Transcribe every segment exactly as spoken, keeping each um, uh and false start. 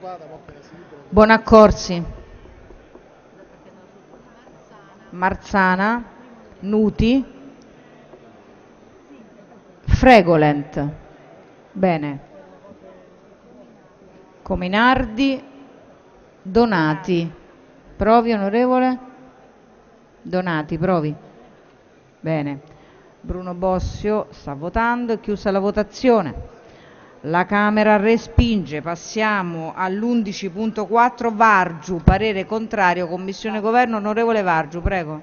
Bonaccorsi, Marzana, Nuti, Fregolent, bene, Cominardi, Donati, provi onorevole? Donati, provi. Bene, Bruno Bossio sta votando, è chiusa la votazione. La Camera respinge. Passiamo all'undici punto quattro, Vargiu, parere contrario, Commissione Governo, onorevole Vargiu, prego.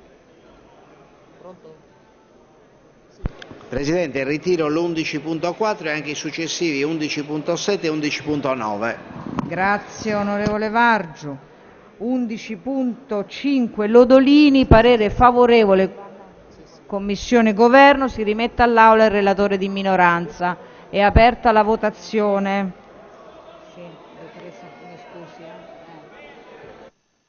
Presidente, ritiro l'undici punto quattro e anche i successivi undici punto sette e undici punto nove. Grazie onorevole Vargiu. undici punto cinque Lodolini, parere favorevole, Commissione Governo, si rimette all'Aula il relatore di minoranza. È aperta la votazione. Sì, dottoressa, mi scusi. Eh.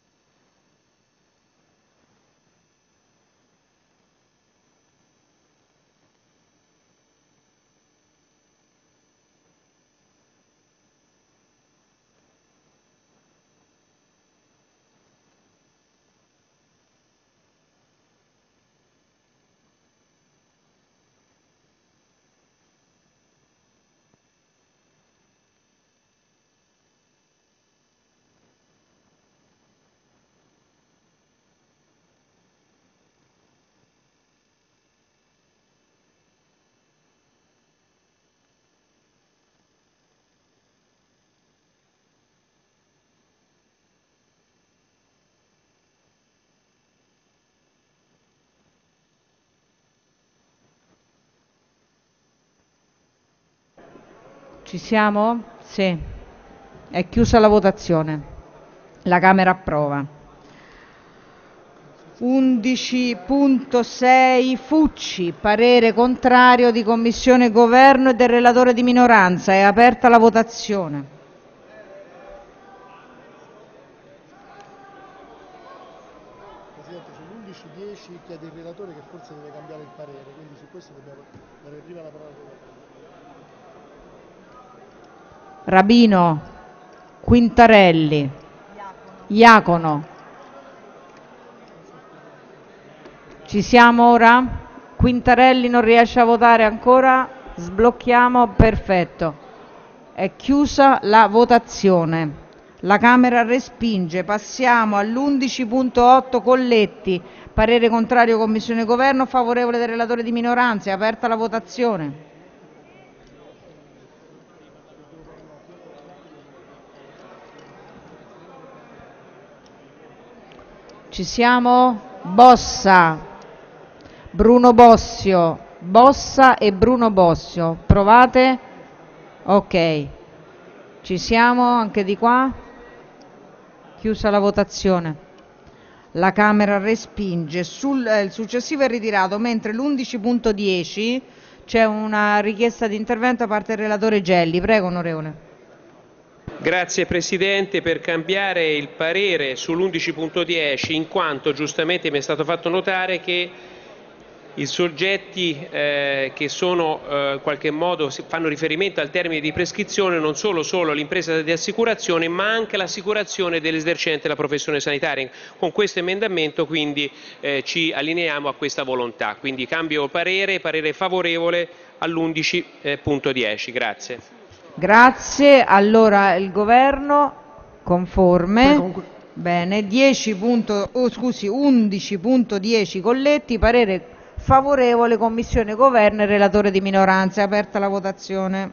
Ci siamo? Sì. È chiusa la votazione. La Camera approva. undici punto sei Fucci, parere contrario di Commissione Governo e del relatore di minoranza. È aperta la votazione. Presidente, sull'undici dieci chiede il relatore che forse deve cambiare il parere, quindi su questo dobbiamo dare prima la parola al relatore. Rabino, Quintarelli, Iacono. Ci siamo ora? Quintarelli non riesce a votare ancora? Sblocchiamo, perfetto. È chiusa la votazione. La Camera respinge. Passiamo all'undici punto otto Colletti. Parere contrario Commissione Governo, favorevole del relatore di minoranza. È aperta la votazione. Ci siamo? Bossa, Bruno Bossio, Bossa e Bruno Bossio. Provate? Ok. Ci siamo anche di qua? Chiusa la votazione. La Camera respinge. Sul, eh, il successivo è ritirato, mentre l'undici punto dieci c'è una richiesta di intervento da parte del relatore Gelli. Prego, onorevole. Grazie Presidente, per cambiare il parere sull'undici punto dieci, in quanto giustamente mi è stato fatto notare che i soggetti eh, che sono eh, in qualche modo fanno riferimento al termine di prescrizione non solo solo l'impresa di assicurazione, ma anche l'assicurazione dell'esercente la professione sanitaria. Con questo emendamento quindi eh, ci allineiamo a questa volontà. Quindi cambio parere, parere favorevole all'undici punto dieci. Grazie. Grazie. Allora il Governo conforme. Bene, dieci punto, oh, scusi, undici punto dieci Colletti, parere favorevole Commissione Governo e relatore di minoranza. È aperta la votazione.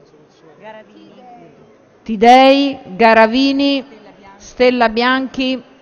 Tidei, Garavini, Stella Bianchi,